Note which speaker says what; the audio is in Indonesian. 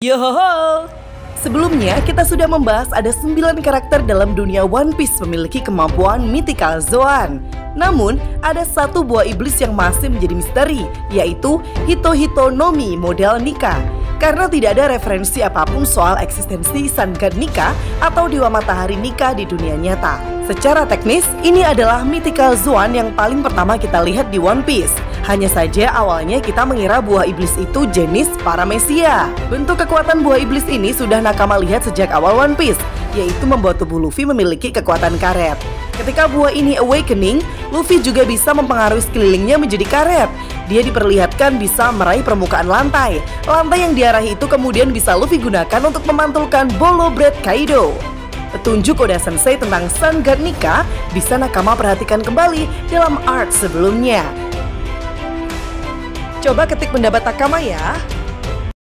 Speaker 1: Yohoho! Sebelumnya, kita sudah membahas ada 9 karakter dalam dunia One Piece memiliki kemampuan Mythical Zoan. Namun, ada satu buah iblis yang masih menjadi misteri, yaitu Hito-Hito no Mi model Nika. Karena tidak ada referensi apapun soal eksistensi Sun God Nika atau Dewa Matahari Nika di dunia nyata. Secara teknis, ini adalah Mythical Zoan yang paling pertama kita lihat di One Piece. Hanya saja awalnya kita mengira buah iblis itu jenis Paramecia. Bentuk kekuatan buah iblis ini sudah nakama lihat sejak awal One Piece, yaitu membuat tubuh Luffy memiliki kekuatan karet. Ketika buah ini awakening, Luffy juga bisa mempengaruhi sekelilingnya menjadi karet. Dia diperlihatkan bisa meraih permukaan lantai. Lantai yang diarahi itu kemudian bisa Luffy gunakan untuk memantulkan Bolo Bread Kaido. Petunjuk Oda Sensei tentang Sun God Nika bisa nakama perhatikan kembali dalam art sebelumnya. Coba ketik pendapat Nakama ya.